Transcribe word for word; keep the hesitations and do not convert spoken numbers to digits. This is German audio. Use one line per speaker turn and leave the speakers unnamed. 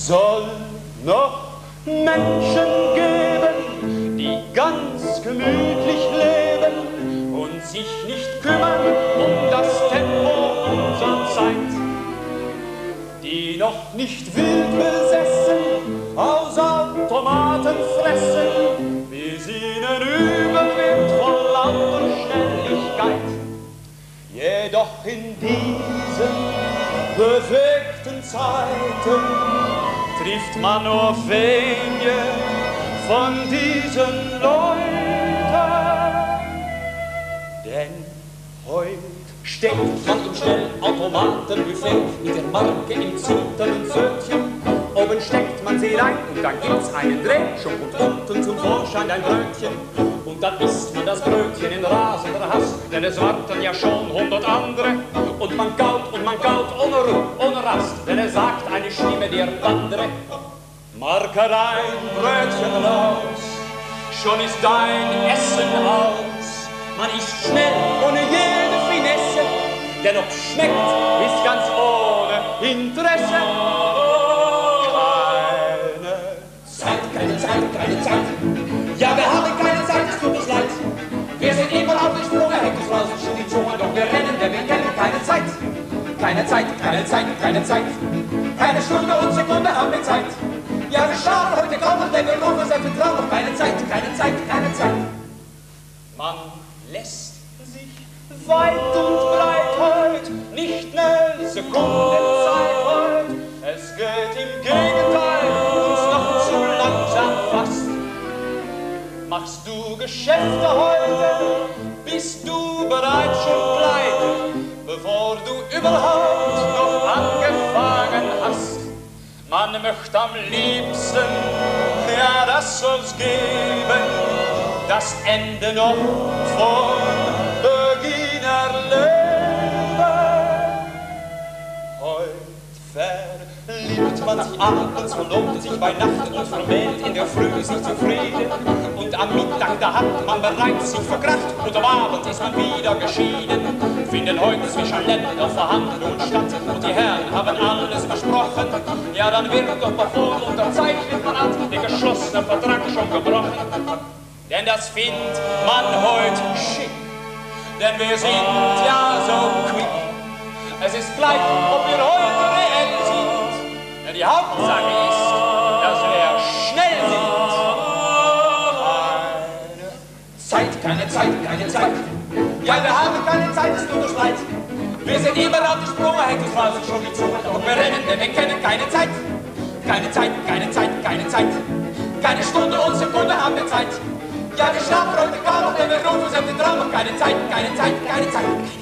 soll noch Menschen geben, die ganz gemütlich leben und sich nicht kümmern um das Tempo unserer Zeit, die noch nicht wild besessen aus Automaten fressen, bis ihnen übel wird vor lauter Schnelligkeit. Jedoch in diesen bewegten Zeiten trifft man nur wenige von diesen Leuten, denn heute steckt man im Schnellautomatenbuffet mit der Marke im zitternden Pfötchen. Oben steckt man sie rein und dann gibt's einen Dreh, schon kommt unten zum Vorschein ein Brötchen. Und dann isst man das Brötchen in rasender Hast, denn es warten ja schon hundert andere. Und man kaut und man kaut ohne Ruhe, ohne Rast, denn es sagt eine Stimme der andere: Marke rein, Brötchen raus, schon ist dein Essen aus. Man isst schnell, ohne jede Finesse, denn ob schmeckt, ist ganz ohne Interesse. Keine Zeit, keine Zeit, keine Zeit. Ja, wir haben keine Zeit, es tut uns leid. Wir sind immer auf den Sprung, der Heck ist raus, schon die Zunge, doch wir rennen, denn wir kennen keine Zeit. Keine Zeit, keine Zeit, keine Zeit. Keine Stunde und Sekunde haben wir Zeit. Ja, wir schauen heute kaum noch, denn wir rufen uns auf den Traum. Doch keine Zeit, keine Zeit, keine Zeit. Man lässt sich weit und breit heut nicht ne Sekunde Zeit heut. Es geht im Gegenteil uns noch zu langsam fast. Machst du Geschäfte heute, bist du bereits schon pleite, bevor du überhaupt noch angefangen hast. Man möchte am liebsten, ja, das soll's geben, das Ende noch vor Beginn erleben. Heute verliebt man sich abends, verlobt sich bei Nacht und vermählt in der Früh sich zufrieden. Und am Mittag, da hat man bereits sich verkracht und am Abend ist man wieder geschieden. Finden heute zwischen Ländern Verhandlungen statt und die Herren haben alles versprochen. Ja, dann wird doch bevor unterzeichnet man hat den geschlossenen Vertrag schon gebrochen. Denn das findet man heute schick, denn wir sind ja so quick. Es ist gleich, ob wir heute reell sind, denn die Hauptsache ist, dass wir schnell sind. Zeit, keine Zeit, keine Zeit. Ja, wir haben keine Zeit, es tut uns leid. Wir sind immer auf den Sprung, hängt uns raus und schon die Zunge. Und wir rennen, denn wir kennen keine Zeit. Keine Zeit, keine Zeit, keine Zeit. Keine Stunde und Sekunde haben wir Zeit. Ja, wir schlafen heute kaum noch, denn wir rufen uns auf den Traum. Noch keine Zeit, keine Zeit, keine Zeit.